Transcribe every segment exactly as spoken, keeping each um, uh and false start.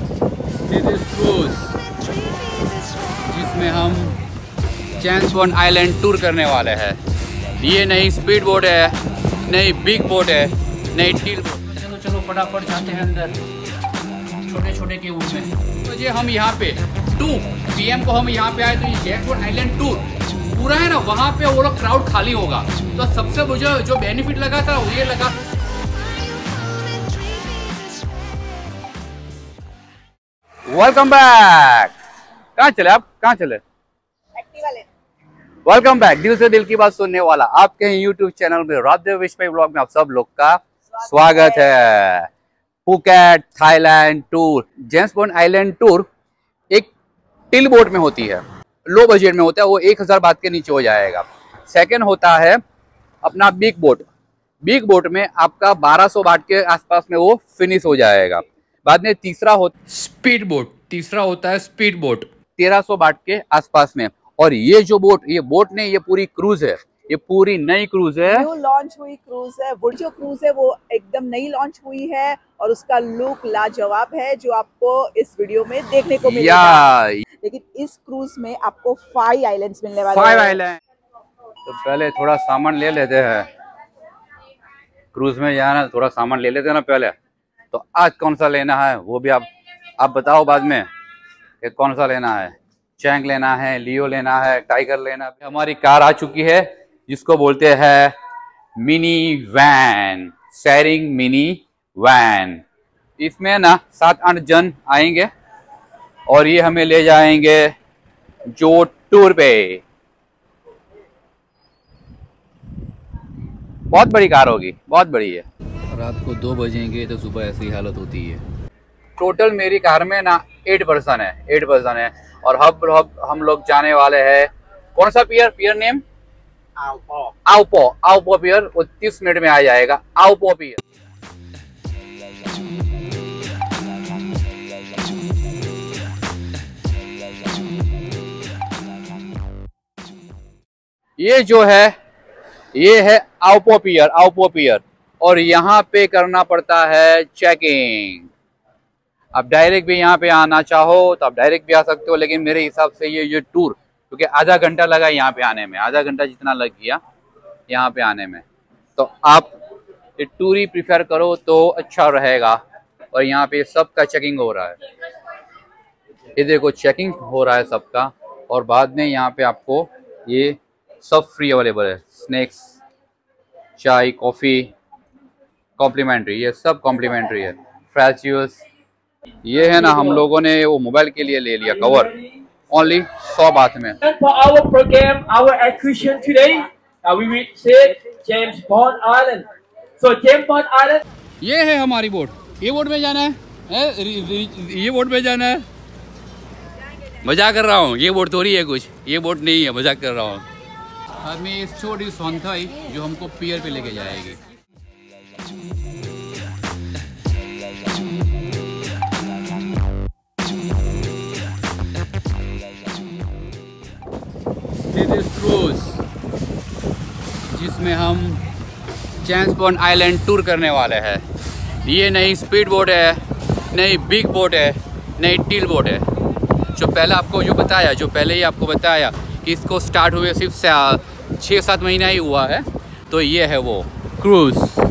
This is cruise जिसमें हम James Bond island tour करने वाले हैं। ये नई स्पीड बोट है, नई बिग बोट है, नई टील बोट। चलो चलो फटाफट जाते हैं अंदर छोटे छोटे के रूप में। तो ये हम यहाँ पे टू पी एम को हम यहाँ पे आए तो ये जेम्स बॉन्ड आइलैंड टूर पूरा है ना, वहाँ पे वो लोग क्राउड खाली होगा। तो सबसे मुझे जो बेनिफिट लगा था वो ये लगा, वेलकम बैक। कहाँ चले आप, कहाँ चले? Welcome back. दिल से दिल की बात सुनने वाला आपके यूट्यूब चैनल में राधेव विश्व ब्लॉग में आप सब लोग का स्वागत है। Phuket Thailand tour, James Bond island tour एक टिल बोट में होती है, लो बजट में होता है, वो एक हजार बात के नीचे हो जाएगा। सेकंड होता है अपना बिग बोट। बिग बोट में आपका बारह सौ बात के आसपास में वो फिनिश हो जाएगा। बाद में तीसरा होता स्पीड बोट, तीसरा होता है स्पीड बोट तेरह सौ बात के आसपास में। और ये जो बोट, ये बोट नहीं, ये पूरी क्रूज है, ये पूरी नई क्रूज है, न्यू लॉन्च हुई क्रूज है। वो जो क्रूज है वो एकदम नई लॉन्च हुई है और उसका लुक लाजवाब है जो आपको इस वीडियो में देखने को मिलेगा। लेकिन इस क्रूज में आपको फाइव आइलैंड्स मिलने वाले हैं। Five island. तो पहले थोड़ा सामान ले लेते हैं, क्रूज में जाना थोड़ा सामान ले लेते हैं ना पहले। तो आज कौन सा लेना है वो भी आप आप बताओ बाद में कि कौन सा लेना है। चैंग लेना है, लियो लेना है, टाइगर लेना है। हमारी कार आ चुकी है जिसको बोलते हैं mini van, sharing mini van. इसमें ना सात आठ जन आएंगे और ये हमें ले जाएंगे जो टूर पे। बहुत बड़ी कार होगी, बहुत बड़ी है। रात को दो बजेंगे तो सुबह ऐसी हालत होती है। टोटल मेरी कार में ना एट पर्सन है, एट पर्सन है। और हम हम हम लोग जाने वाले हैं कौन सा पियर, पियर नेम आओपो, आओपो आओपो पियर। वो तीस मिनट में आ जाएगा आओपो पियर। ये जो है ये है आओपो पियर, आओपो पियर। और यहाँ पे करना पड़ता है चेकिंग। आप डायरेक्ट भी यहाँ पे आना चाहो तो आप डायरेक्ट भी आ सकते हो, लेकिन मेरे हिसाब से ये ये टूर, क्योंकि आधा घंटा लगा यहाँ पे आने में, आधा घंटा जितना लग गया यहाँ पे आने में, तो आप ये टूर ही प्रिफर करो तो अच्छा रहेगा। और यहाँ पे सबका चेकिंग हो रहा है, ये देखो चेकिंग हो रहा है सबका। और बाद में यहाँ पे आपको ये सब फ्री अवेलेबल है, स्नैक्स, चाय, कॉफ़ी कॉम्प्लीमेंट्री, ये सब कॉम्प्लीमेंट्री है। Fresh juice. ये है ना, हम लोगों ने वो मोबाइल के लिए ले लिया कवर, ओनली सौ बात में। For our program, our excursion today, uh, we will visit James Bond Island. So James Bond Island. ये है हमारी बोट, ये बोट में जाना है, ये बोट में जाना है। मजाक कर रहा हूँ, ये बोट थोड़ी है कुछ, ये बोट नहीं है, मजाक कर रहा हूँ। हमें इस छोटी सोनथाई जो हमको पियर पे लेके जाएगी। दिस इज क्रूज जिसमें हम जेम्स बॉन्ड आइलैंड टूर करने वाले हैं। ये नई स्पीड बोट है, नई बिग बोट है, नई टील बोट है। जो पहले आपको जो बताया जो पहले ही आपको बताया कि इसको स्टार्ट हुए सिर्फ छः सात महीना ही हुआ है। तो ये है वो क्रूज।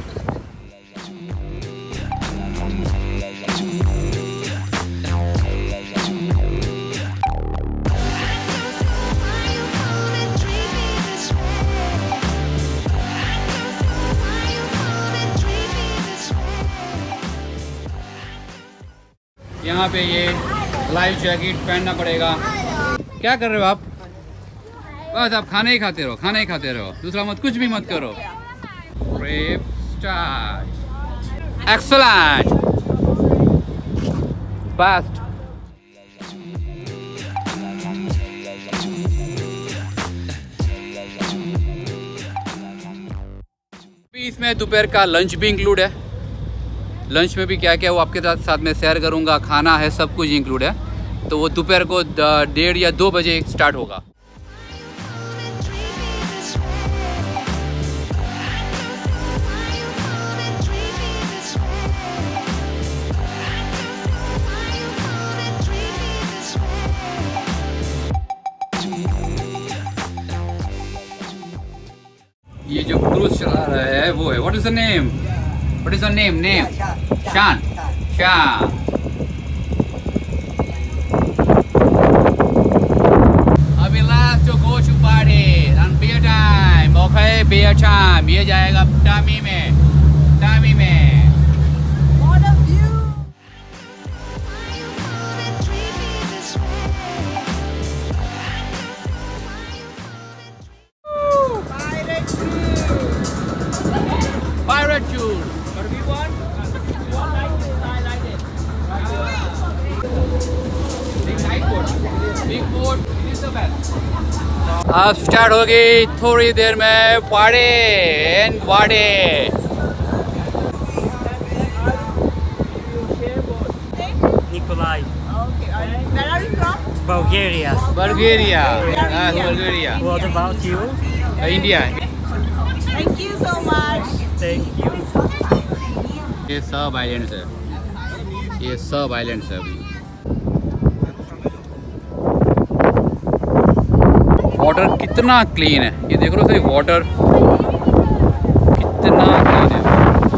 यहाँ पे ये लाइफ जैकेट पहनना पड़ेगा। क्या कर रहे हो आप? बस आप खाना ही खाते रहो, खाना ही खाते रहो, दूसरा मत, कुछ भी मत करो। Trip start. Excellent, fast. इसमें दोपहर का लंच भी इंक्लूड है। लंच में भी क्या क्या वो आपके साथ साथ में शेयर करूंगा, खाना है, सब कुछ इंक्लूड है। तो वो दोपहर को डेढ़ या दो बजे स्टार्ट होगा। क्रूज चला रहा है वो है, what is the name, what is the name name शान शान। अभी last to go to party and beer time, okay beer time. ये जाएगा टामी में, टामी में। अब स्टार्ट हो गई थोड़ी देर में party and party. Nikolai. Okay. Where are you from? Bulgaria. Bulgaria. Ah, Bulgaria. What about you? Uh, India. Thank you so much. Thank you. ये सब आइलैंड्स है, ये सब आइलैंड्स है। अभी वाटर कितना क्लीन है, ये देख लो सही, वाटर कितना क्लीन है।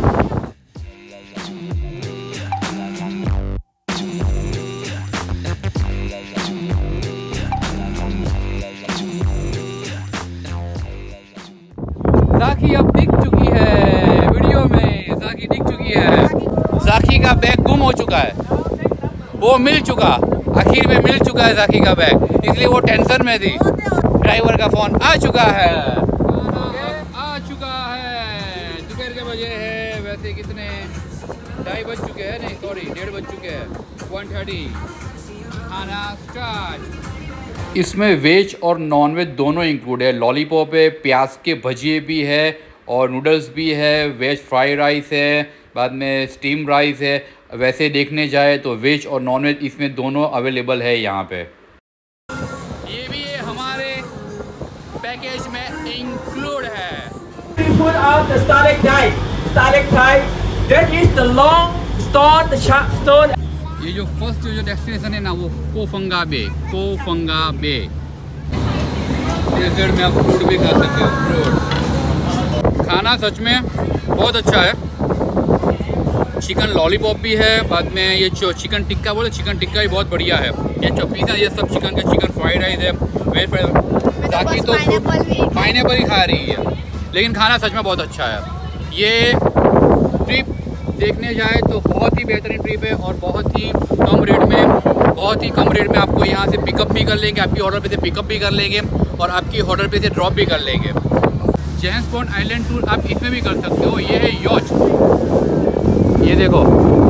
ज़ाकी अब दिख चुकी है वीडियो में, ज़ाकी दिख चुकी है। ज़ाकी का बैग गुम हो चुका है, वो मिल चुका, आखिर में मिल चुका है ज़ाकी का बैग, इसलिए वो टेंशन में थी। ड्राइवर का फोन आ चुका है, आ चुका है। दोपहर के बजे है वैसे कितने, ढाई बज चुके हैं, नहीं सॉरी डेढ़ बज चुके हैं, वन थर्टी। खाना स्टार्ट। इसमें वेज और नॉन वेज दोनों इंक्लूड है। लॉलीपॉप है, प्याज के भजिए भी है और नूडल्स भी है, वेज फ्राई राइस है, बाद में स्टीम राइस है। वैसे देखने जाए तो वेज और नॉन वेज इसमें दोनों अवेलेबल है यहाँ पे। ये भी हमारे पैकेज में इंक्लूड है। We put out the stalactite. Stalactite. That is the long stone, the sharp stone. ये जो फर्स्ट जो डेस्टिनेशन है ना वो कोफंगा बे, कोफंगा बे। डेजर्ट में आप फ्रूट भी खा सकते हो, फ्रूट। खाना सच में बहुत अच्छा है। चिकन लॉलीपॉप भी है, बाद में ये जो चिकन टिक्का बोले, चिकन टिक्का भी बहुत बढ़िया है। ये जो पिज़्ज़ा ये सब चिकन का, चिकन फ्राइड राइस है, वेज फ्राइड, ताकि तो पाइनएप्पल ही खा रही है, लेकिन खाना सच में बहुत अच्छा है। ये ट्रिप देखने जाए तो बहुत ही बेहतरीन ट्रिप है और बहुत ही कम रेट में, बहुत ही कम रेट में आपको यहाँ से पिकअप भी कर लेंगे, आपकी ऑर्डर पे से पिकअप भी कर लेंगे और आपकी ऑर्डर पे से ड्रॉप भी कर लेंगे। जेम्स बॉन्ड आइलैंड टूर आप इसमें भी कर सकते हो। ये है यॉच, ये देखो,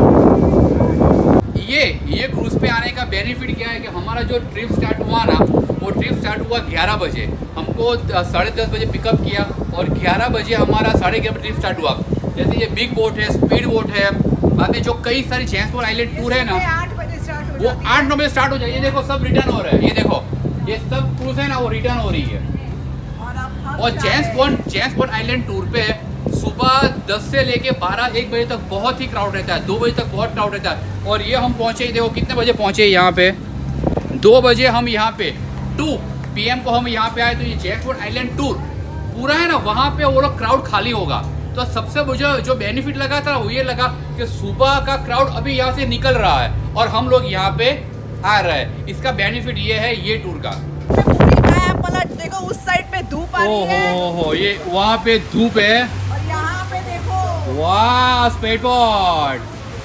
ये ये क्रूज पे आने का बेनिफिट क्या है कि हमारा जो ट्रिप स्टार्ट हुआ ना, वो ट्रिप स्टार्ट हुआ ग्यारह बजे, हमको साढ़े दस बजे पिकअप किया और ग्यारह बजे हमारा साढ़े ग्यारह ट्रिप स्टार्ट हुआ। जैसे ये बिग बोट है, स्पीड बोट है, बाद में जो कई सारी जेम्स बॉन्ड आइलैंड टूर है ना, वो आठ नौ बजे स्टार्ट हो जाए। ये देखो सब रिटर्न हो रहा है, ये देखो ये सब क्रूज है ना वो रिटर्न हो रही है। और James Bond James Bond island tour पे सुबह दस से लेके बारह एक बजे तक बहुत ही क्राउड रहता है, दो बजे तक बहुत क्राउड रहता है। और ये हम पहुँचे, देखो कितने बजे पहुँचे यहाँ पे, दो बजे हम यहाँ पे, टू पी एम को हम यहाँ पे आए। तो ये जेम्स बॉन्ड आइलैंड टूर पूरा है ना, वहाँ पे वो लोग क्राउड खाली होगा। तो सबसे मुझे जो बेनिफिट लगा था वो ये लगा कि सुबह का क्राउड अभी यहाँ से निकल रहा है और हम लोग यहाँ पे आ रहे हैं। इसका बेनिफिट ये है ये टूर का। पलट देखो, उस साइड पे धूप आ रही है, हो हो ये वहाँ पे धूप है और यहाँ पे देखो वाह स्पेड बोट।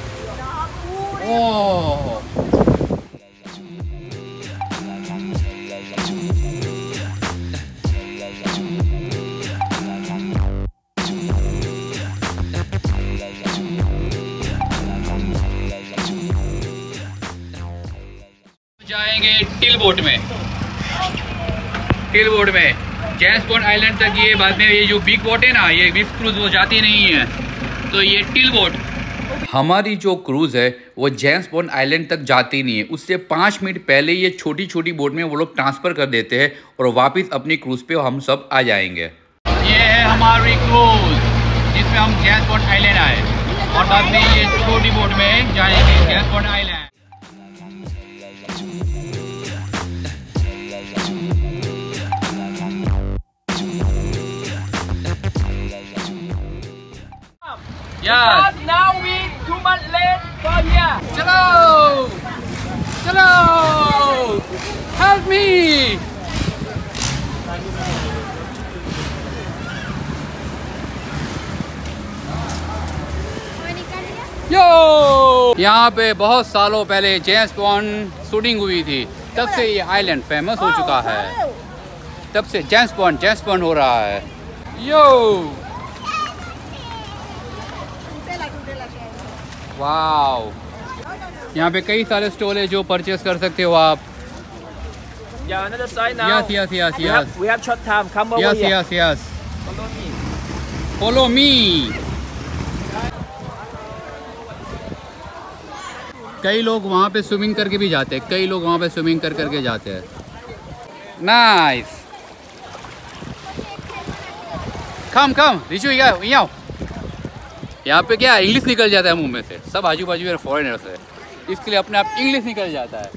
ओह जाएंगे टिल बोट में, टिल बोट में जेम्स बॉन्ड आइलैंड तक। ये बाद में ये जो बिग बोट है ना, ये बिग क्रूज वो जाती नहीं है, तो ये टिल बोट। हमारी जो क्रूज है वो जेम्स बॉन्ड आइलैंड तक जाती नहीं है, उससे पाँच मिनट पहले ये छोटी छोटी बोट में वो लोग ट्रांसफ़र कर देते हैं और वापस अपनी क्रूज पे हम सब आ जाएंगे। ये है हमारी क्रूज जिसमें हम जेम्स बॉन्ड आइलैंड आए और बाद में ये छोटी बोट में जाएंगे James Bond island. Yes. Because now we too much late for here. चलो चलो help me. यो यहाँ पे बहुत सालों पहले जेम्स बॉन्ड शूटिंग हुई थी, तब से ये आइलैंड फेमस हो चुका है। तब से जेम्स बॉन्ड जेम्स बॉन्ड हो रहा है। यो वाओ, यहाँ पे कई सारे स्टॉल है जो परचेस कर सकते हो आप। Yeah, another side now. Yes, yes, yes, We yes. have, we have short time. Come over Yes, here. yes, yes. Follow me. Follow me. कई लोग वहाँ पे स्विमिंग करके भी जाते हैं, कई लोग वहाँ पे स्विमिंग कर करके जाते हैं। नाइस। कम कम रिचू, यहाँ आओ। यहाँ पे क्या इंग्लिश निकल जाता है मुंह में से, सब आजू बाजू में फॉरेनर्स है, इसके लिए अपने आप इंग्लिश निकल जाता है।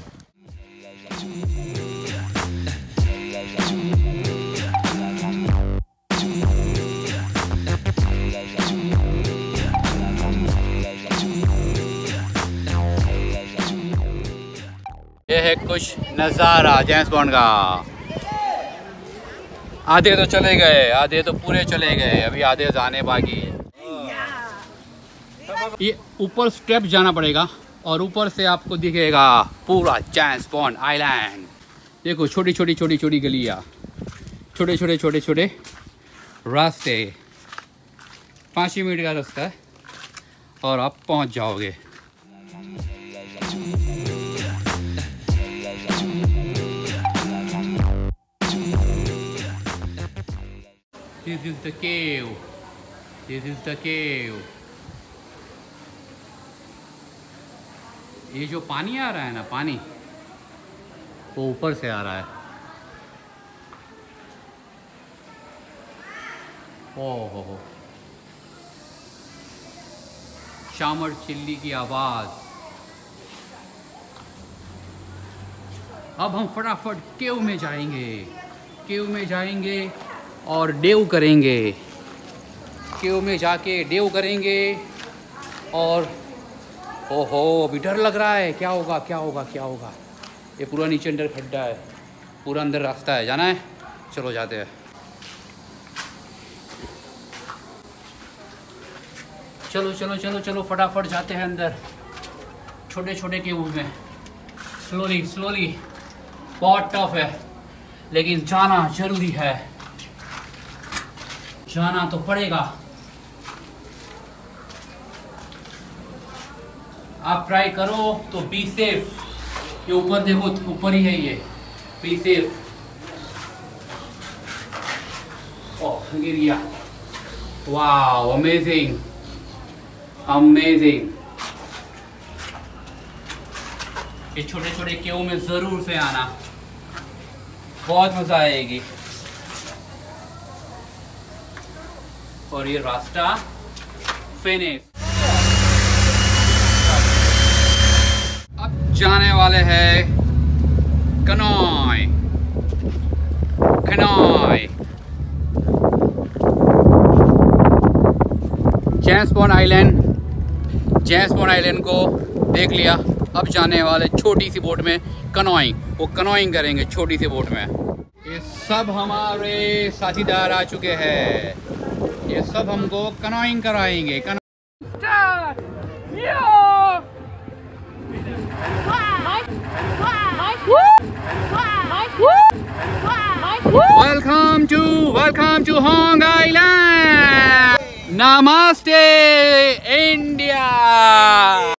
ये है कुछ नज़ारा जेम्स बॉन्ड का। आधे तो चले गए, आधे तो पूरे चले गए, अभी आधे जाने बाकी है। ये ऊपर स्टेप जाना पड़ेगा और ऊपर से आपको दिखेगा पूरा जेम्स बॉन्ड आइलैंड। देखो छोटी छोटी छोटी छोटी गलियाँ, छोटे छोटे छोटे छोटे रास्ते, पाँच ही मिनट का रास्ता है और आप पहुंच जाओगे। This is the cave. This is the cave. ये जो पानी आ रहा है ना, पानी वो ऊपर से आ रहा है। ओह हो हो, शामर चिल्ली की आवाज। अब हम फटाफट केव में जाएंगे, केव में जाएंगे और डेव करेंगे। केव में जाके डेव करेंगे और ओहो अभी डर लग रहा है, क्या होगा क्या होगा क्या होगा। ये पूरा नीचे अंदर खड्डा है, पूरा अंदर रास्ता है, जाना है, चलो जाते हैं। चलो चलो चलो चलो फटाफट जाते हैं अंदर, छोटे छोटे केव में, स्लोली स्लोली। बहुत टफ है लेकिन जाना जरूरी है, जाना तो पड़ेगा। आप ट्राई करो तो बी सेफ। ये ऊपर देखो, ऊपर ही है ये, बी सेफ। ओह गिर गया। Wow amazing amazing. ये छोटे छोटे केव में जरूर से आना, बहुत मजा आएगी। और ये रास्ता फिनिश। अब जाने वाले हैं canoe canoe. James Bond island, James Bond island को देख लिया। अब जाने वाले छोटी सी बोट में कनॉइंग, वो कनॉइंग करेंगे छोटी सी बोट में। ये सब हमारे साथीदार आ चुके हैं, ये सब हमको कनॉइंग कराएंगे। Welcome to welcome to Hong island. नमस्ते इंडिया।